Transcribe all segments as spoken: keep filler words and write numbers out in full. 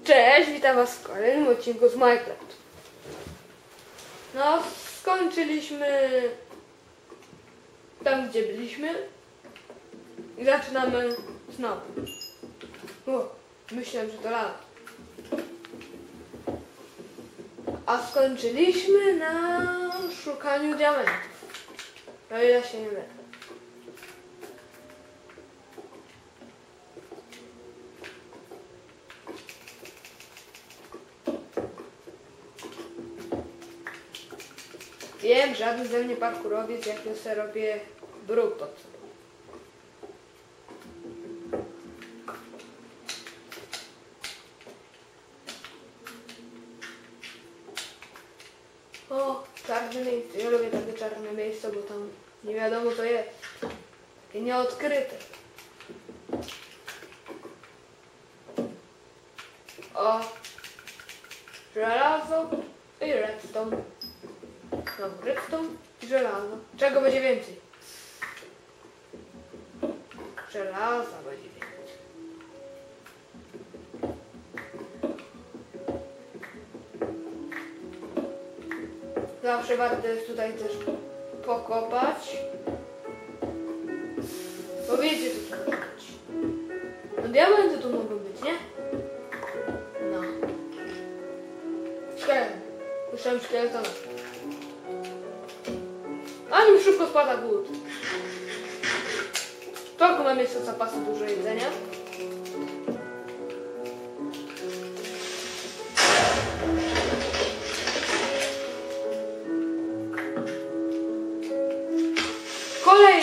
Cześć, witam was w kolejnym odcinku z Minecraft. No, skończyliśmy tam, gdzie byliśmy i zaczynamy znowu. O, myślałem, że to lata. A skończyliśmy na szukaniu diamentów. O ile się nie mylę. Wiem, żaden ze mnie parkurowiec, jak ja sobie robię bruk pod sobą. O, czarne miejsce. Ja lubię takie czarne miejsca, bo tam nie wiadomo co jest. Takie nieodkryte. O, żelazo i redstone. No, redstone i żelazo. Czego będzie więcej? Żelaza będzie więcej. Zawsze warto jest tutaj też pokopać. Bo wiecie co tu może być. No diamenty tu mogą być, nie? No. Szkielet. Słyszałem szkieletona. A mi szybko spada głód. Tylko mam jeszcze zapasy dużo jedzenia. Kolejny.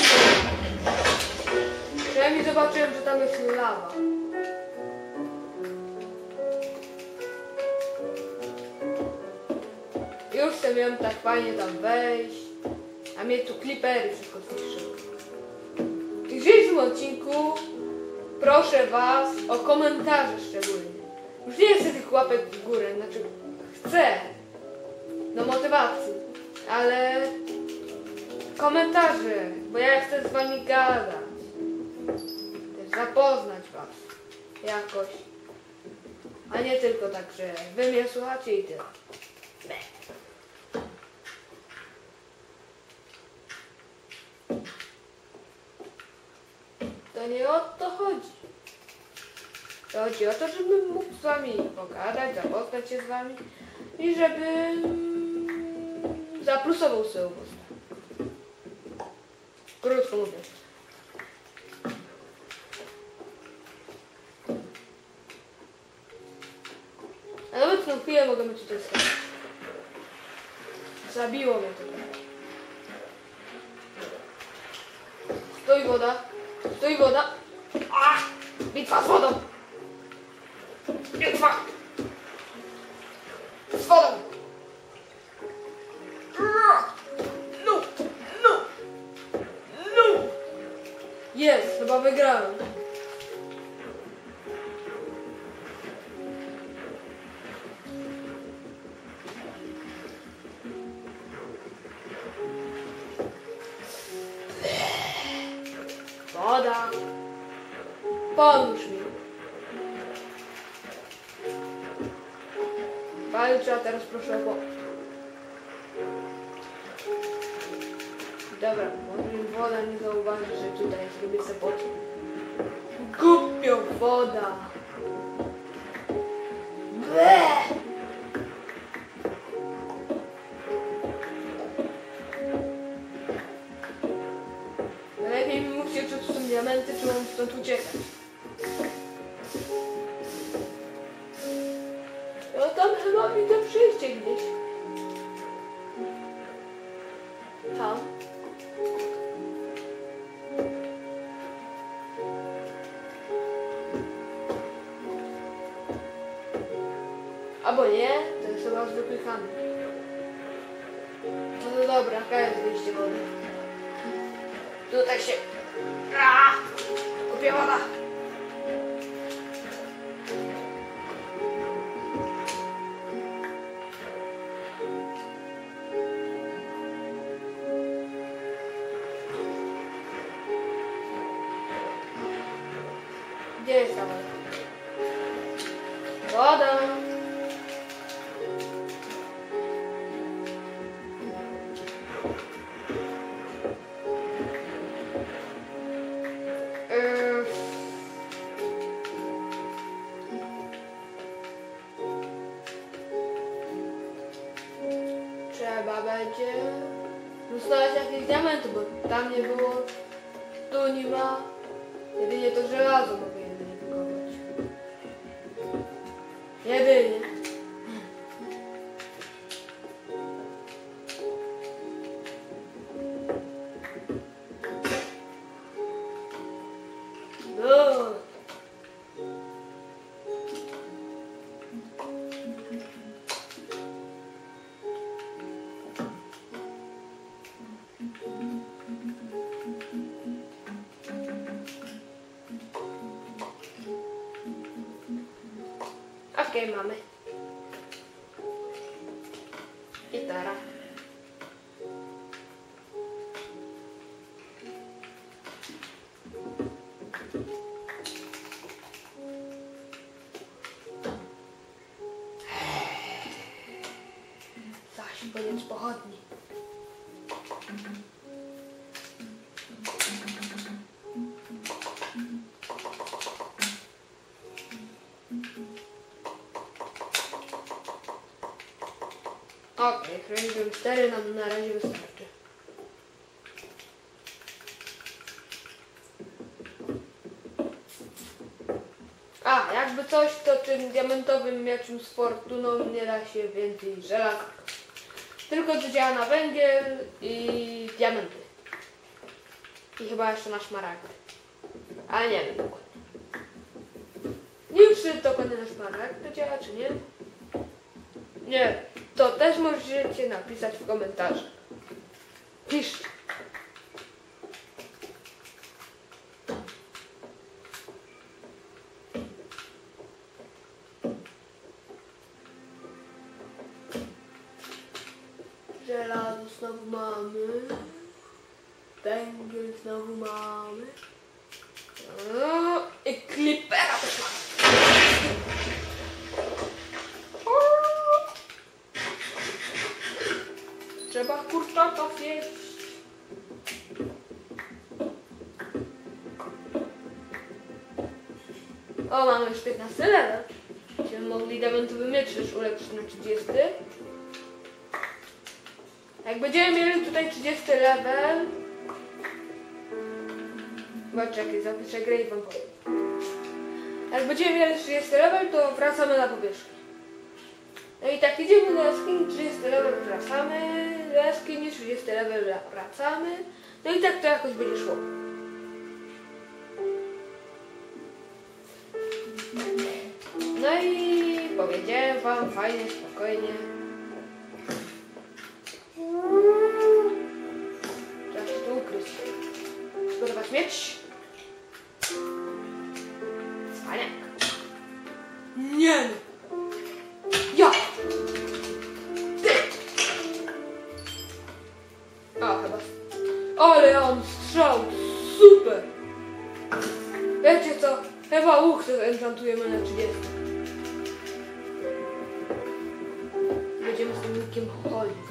Ja mi zobaczyłem, że tam jest lawa. Już chcę miałem tak fajnie tam wejść. A mnie tu klipery wszystko zniszczyły. W dzisiejszym odcinku proszę was o komentarze szczególnie. Już nie chcę tych łapek w górę, znaczy chcę do motywacji, ale komentarze, bo ja chcę z wami gadać. Też zapoznać was jakoś. A nie tylko tak, że wy mnie słuchacie i tyle. To nie o to chodzi. To chodzi o to, żebym mógł z wami pogadać, zapoznać się z wami i żeby zaplusował sobie ubóstwo. Krótko mówiąc. A nawet na chwilę mogę być tutaj stać. Zabiło mnie to. Stoi woda. Stoi woda. A! Bitwa z wodą! Bitwa! Z wodą! No! No! No! Jest! Chyba wygrałem. Woda! Pomóż mi! Walczę, a teraz proszę o pomoc. Dobra, może woda nie zauważy, że tutaj zrobię sobie pociąg. Głupio woda! Bleh! Lepiej mi mówcie, czy tu są diamenty, czy mam stąd uciekać. No tam chyba widzę przyjście gdzieś. Tam. Albo nie, to jest chyba zwykły kamień. No to dobra, jaka jest wyjście wody? Tutaj się... Aaa! Kupię woda! Gdzie jest ta woda? Tada! Yy. Trzeba będzie znaleźć jakieś diamenty, bo tam nie było, tu nie ma. Jedynie to żelazo mogę jedynie wykopać. Jedynie. No. Okej, okay, mamy. Gitara. Zaś koniec pochodni. Okej, okay, cztery nam na razie wystarczy. A, jakby coś, to tym diamentowym mieczem z fortuną nie da się więcej żelaza. Tylko to działa na węgiel i diamenty. I chyba jeszcze na szmaragdy. Ale nie wiem dokładnie. Nie wiem, czy dokładnie na szmaragdy działa, czy nie. Nie, to też możecie napisać w komentarzach. Piszcie. Żelazo znowu mamy. Węgiel znowu mamy. O, i klipera też mamy. Trzeba kurczaka zjeść. O, mamy już piętnasty level. Będziemy mogli diamentowy miecz już ulepszyć na trzydziesty. Jak będziemy mieli tutaj trzydziesty level... Chyba czekaj, zapiszę grę i wam powiem. Jak będziemy mieli trzydziesty level, to wracamy na powierzchnię. No i tak idziemy do jaskini, trzydziesty level wracamy, do jaskini, trzydziesty level wracamy. No i tak to jakoś będzie szło. No i powiedziałem wam fajnie, spokojnie. Trzeba się tu ukryć. Przygotować miecz. Cwaniak. Nie! Ja! Ty! O, chyba. Ale on strzał! Super! Wiecie co? Chyba łuk to enchantujemy na trzydzieści. Będziemy z tym łukiem chodzić.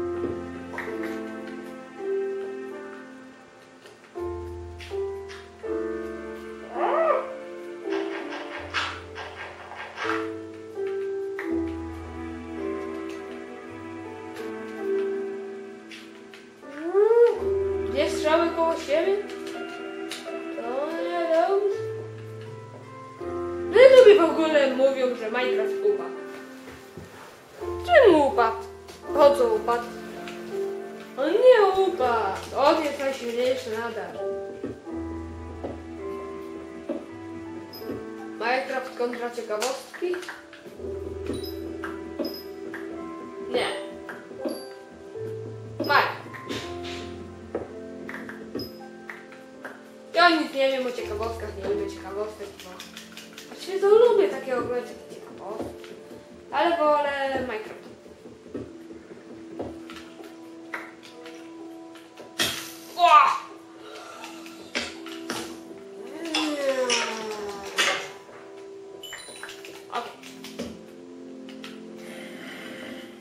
Dwie strzały koło siebie? To nie dobrze. No lubię w ogóle mówią, że Minecraft upadł. Czym upadł? Po co upadł? On nie upadł. On jest najsilniejszy nadal. Minecraft kontra ciekawostki? Nie. Minecraft. Ja nic nie wiem o ciekawostkach, nie lubię ciekawostek, bo właściwie to lubię takie ogólne ciekawostki, ale wolę Minecraft. Okay.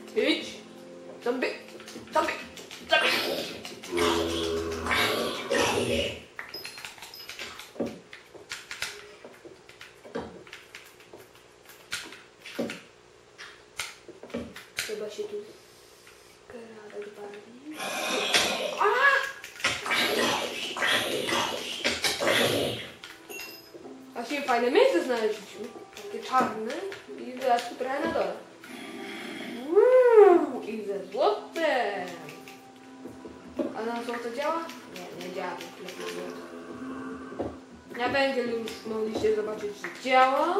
Idź. Zombie. Zombie. Zombie. Trzeba się tu skradać bardziej. Właśnie fajne miejsce znaleźliśmy. Takie czarne i dodatki trochę na dole. Uuu, i ze złotem. A na złoto działa? Nie, nie działa. Lepiej złoto. Na węgiel już mogliście zobaczyć, że działa.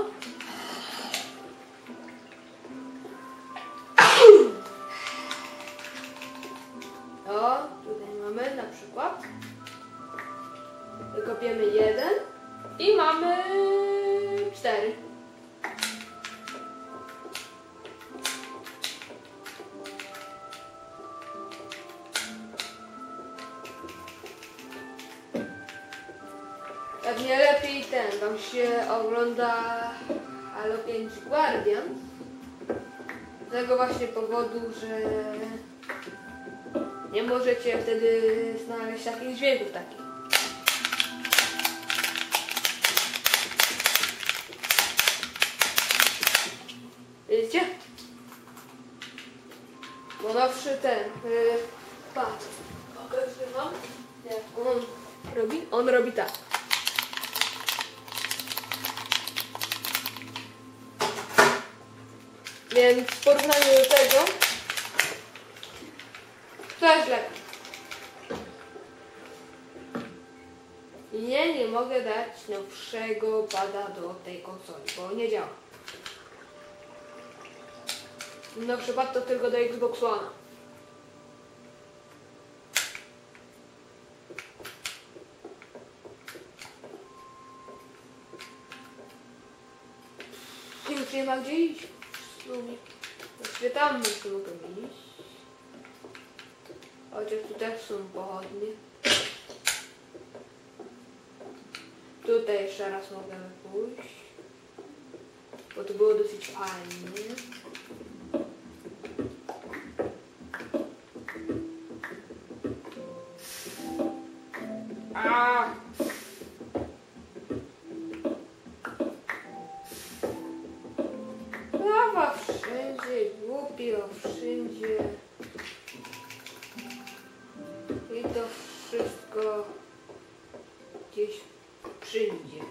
O, tutaj mamy na przykład. Kopiemy jeden i mamy cztery. Pewnie lepiej ten, wam się ogląda Halo pięć Guardian. Z tego właśnie powodu, że nie możecie wtedy znaleźć takich dźwięków takich. Widzicie? Bo nowszy ten, yy, patrz, pokażę wam, jak on robi. On robi tak. Więc w porównaniu do tego, to jest lepiej. I nie, nie mogę dać nowszego pada do tej konsoli, bo nie działa. Nowszy pad to tylko do Xbox One. Już nie ma gdzie iść. Właściwie tam jeszcze mogę iść. Chociaż tu też są pochodnie. Tutaj jeszcze raz mogę pójść. Bo to było dosyć fajnie. A! Lawa wszędzie, głupio wszędzie. I to wszystko gdzieś wszędzie.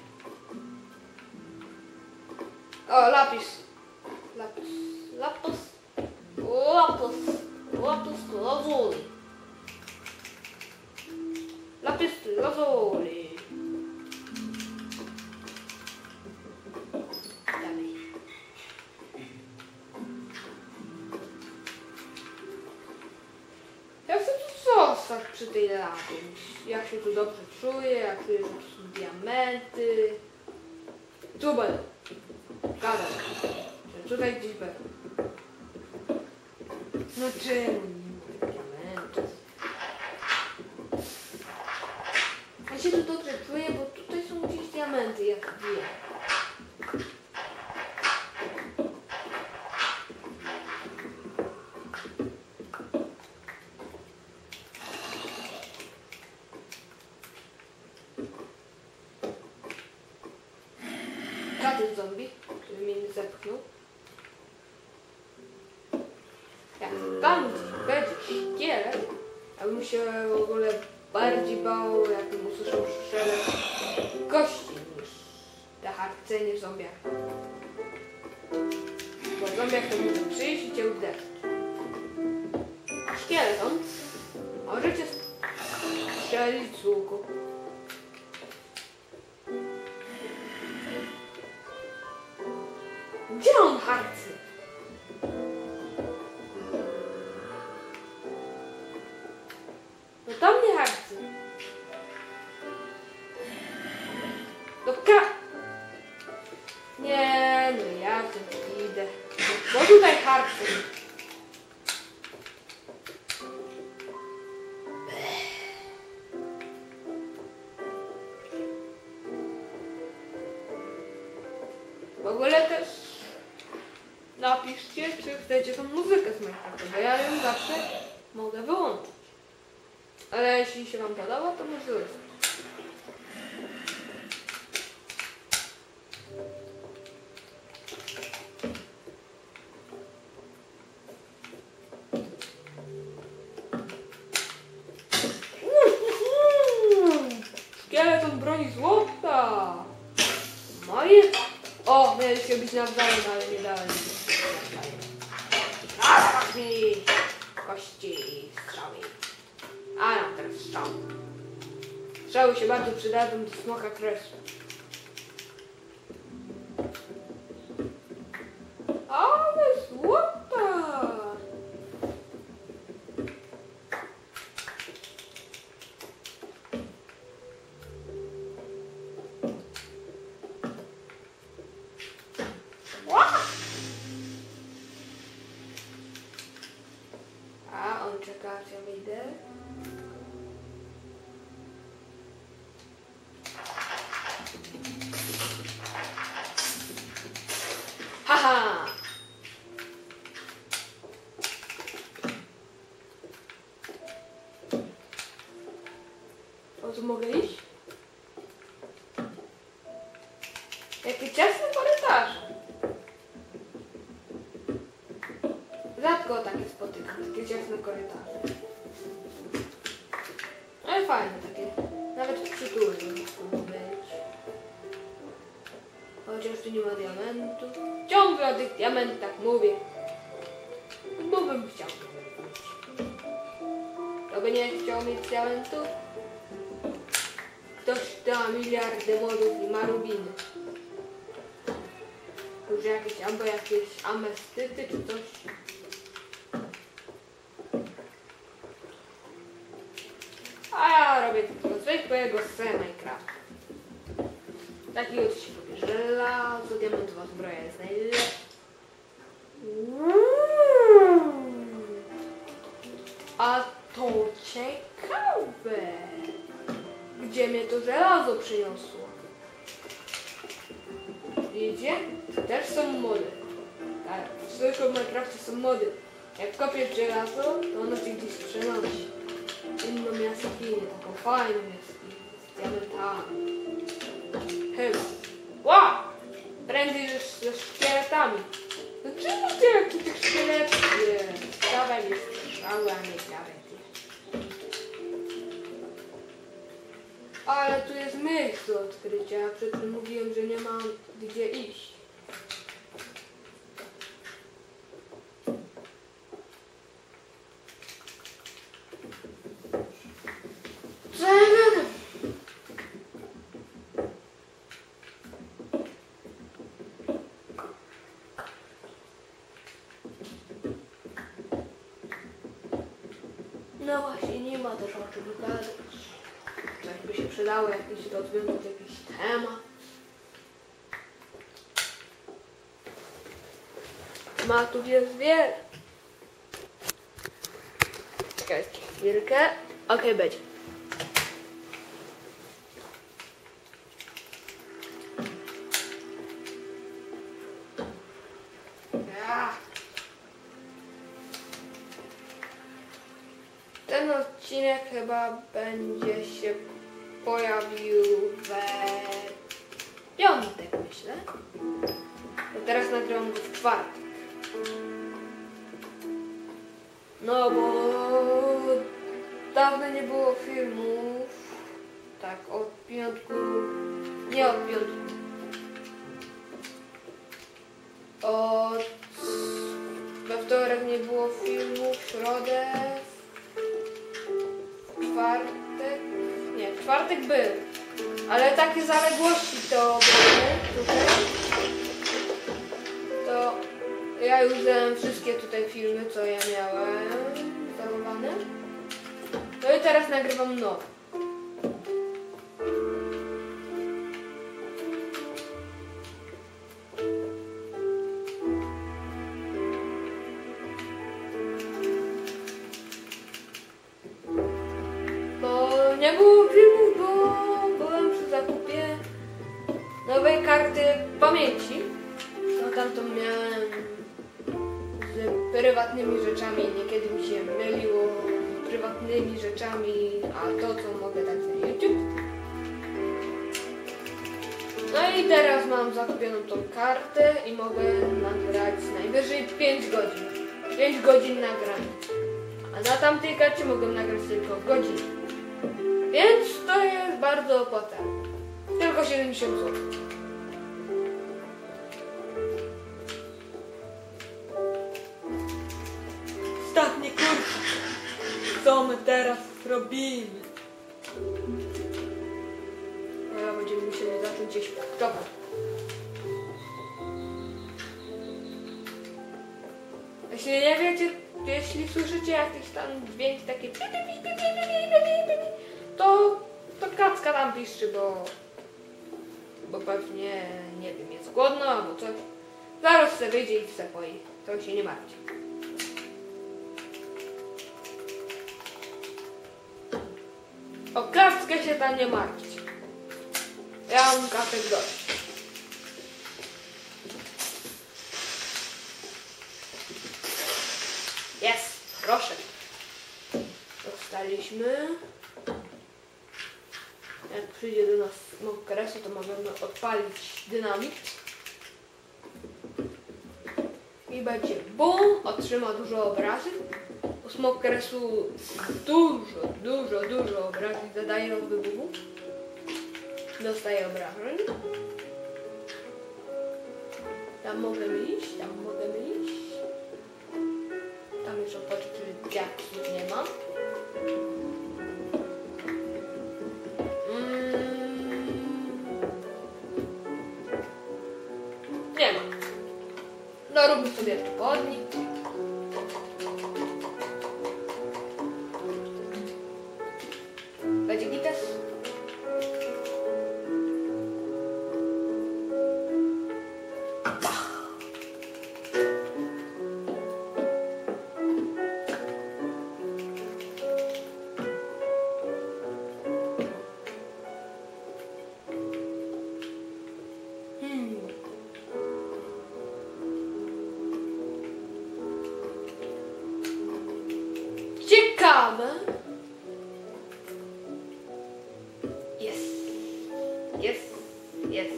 O, lapis. Lapis. Lapis. Lapis. Lapis lazuli. Lapis lazuli. Dalej. Ja chcę tu zostać przy tej lawie. Jak się tu dobrze czuję, jak czuję, że tu są diamenty. Tu będą. Gadam. Że tutaj gdzieś będą. No czemu nie ma diamentów? Ja się tu dobrze czuję, bo tutaj są gdzieś diamenty, jak wiem. Ten zombie, który mnie nie zepchnął. Jak tam będzie szkielet, ja bym się w ogóle bardziej bał, jakbym usłyszał strzelec kości niż te harce, niż zombiak. Bo zombiak to może przyjść i cię uderzyć. A szkieleton możecie strzelić z łuku. Gdzie on harcy? No tam nie harcy. No ka... Nie, no ja tu idę. Bo tutaj harcy. W ogóle też napiszcie, czy chcecie tą muzykę z Minecrafta, bo ja ją zawsze mogę wyłączyć. Ale jeśli się wam podoba, to może zostać. Szkieleton broni złota! Moje? O, mieliście być nawzajem, ale nie dałem mi. Zaraz mi kości strzały. A ja mam teraz strzał. Strzały się bardzo przydadzą do smoka kresu. Ale złota! A on czeka, aż ja wyjdę. Haha! O, tu mogę iść? Jakie ciasne korytarze. Rzadko takie spotykam, takie ciasne korytarze. Ale fajne takie. Nawet przytulne mogą być. Chociaż tu nie ma diamentu. Ciągle o tych diamentach mówię. Bo bym chciał. Kto by nie chciał mieć diamentu? Ktoś da miliardy modów i ma rubiny. Już jakieś, albo jakieś amestyty czy coś. A ja robię takiego zwykłego z Minecrafta. Takiego co się robi żelazo, diamentowa zbroja jest najlepsza. A to ciekawe. Gdzie mnie to żelazo przyniosło? Widzicie? Też są mody. Tak, w zwykłym Minecrafcie są mody. Jak kopiesz żelazo, to ono się gdzieś przenosi. Inną jaskinię, taką fajną jaskinię, z diamentami. Hej. Wow! Prędzej ze, ze szkieletami. No czemu ty jak tu tych szkieletów jest? Dawaj jest strzały, a nie diament. Ale tu jest miejsce do odkrycia. Przed tym mówiłem, że nie mam gdzie iść. No właśnie, nie ma też o czym gadać. Coś by się przydało, jakiś rozwiązać jakiś temat. Tematów jest wiele. Czekajcie chwilkę. Okej, okay, będzie. Ten odcinek chyba będzie się pojawił we piątek, myślę. Bo teraz nagrywam go w czwartek. No bo dawno nie było filmów. Tak, od piątku. Nie od piątku. Od we wtorek nie było filmu, w środę. Czwartek? Nie, w czwartek był. Ale takie zaległości to były tutaj. To ja już dałem wszystkie tutaj filmy, co ja miałem zachowane. No i teraz nagrywam nowe. Nie było filmów, bo byłem przy zakupie nowej karty pamięci. No tam to miałem prywatnymi rzeczami. Niekiedy mi się myliło prywatnymi rzeczami, a to co mogę dać na YouTube. No i teraz mam zakupioną tą kartę i mogę nagrać najwyżej pięć godzin. pięć godzin nagrania. A na tamtej karcie mogę nagrać tylko godzinę. Więc to jest bardzo opłacalne. Tylko siedemdziesiąt złotych. Ostatni kurs. Co my teraz robimy? A będziemy musieli zacząć gdzieś. Dobra. Jeśli nie wiecie, jeśli słyszycie jakieś tam dźwięki takie, to to kacka tam piszczy, bo bo pewnie, nie wiem, jest głodno albo coś. Zaraz se wyjdzie i se poi. To się nie martwi. O kackę się tam nie martwić. Ja mam kacek dość. Jest, proszę. Dostaliśmy. Jak przyjdzie do nas Smokeresu, to możemy odpalić dynamit. I będzie bum, otrzyma dużo obrażeń. U Smokeresu dużo, dużo, dużo obrażeń zadaje od wybuchu. Dostaje obrażeń. Tam mogę iść, tam mogę iść. Tam jeszcze patrzę, czy diaksów nie ma. Mm. Nie ma. No róbmy sobie jeszcze podnik. Będzie gites. Ciekawe. Jest. Jest. Jest.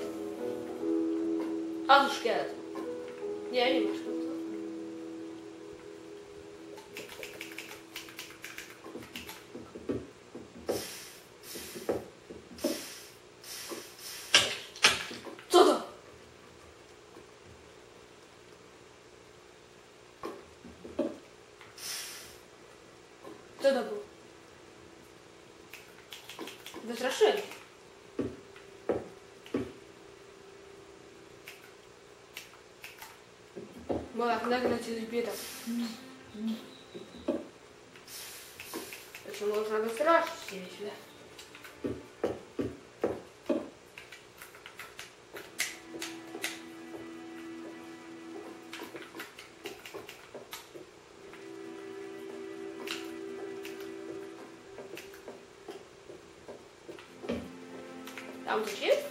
A to szkielet. Nie, nie ma szkieletu. Co to? Co to było? Wystraszyłem się. Bo jak nagle cię zbiera. To się można wystraszyć nieźle. Tam coś jest?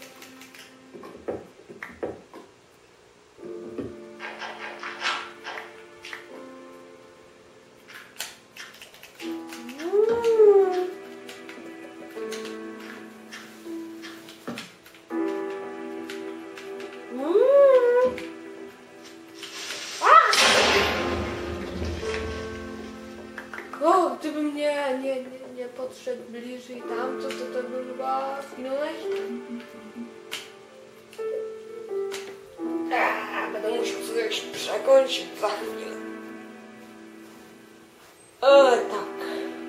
O, gdybym nie, nie, nie, nie podszedł bliżej tam, to to, to by chyba zginąłeś. Eee, będę musiał sobie przekończyć za chwilę. O, tak.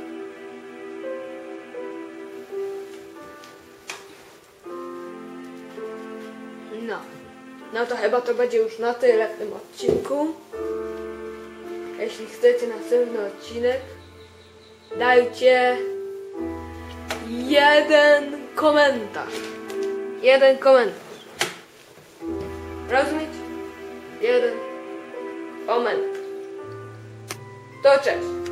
No. No to chyba to będzie już na tyle w tym odcinku. Jeśli chcecie następny odcinek, dajcie jeden komentarz. Jeden komentarz. Rozumiecie? Jeden komentarz. To cześć.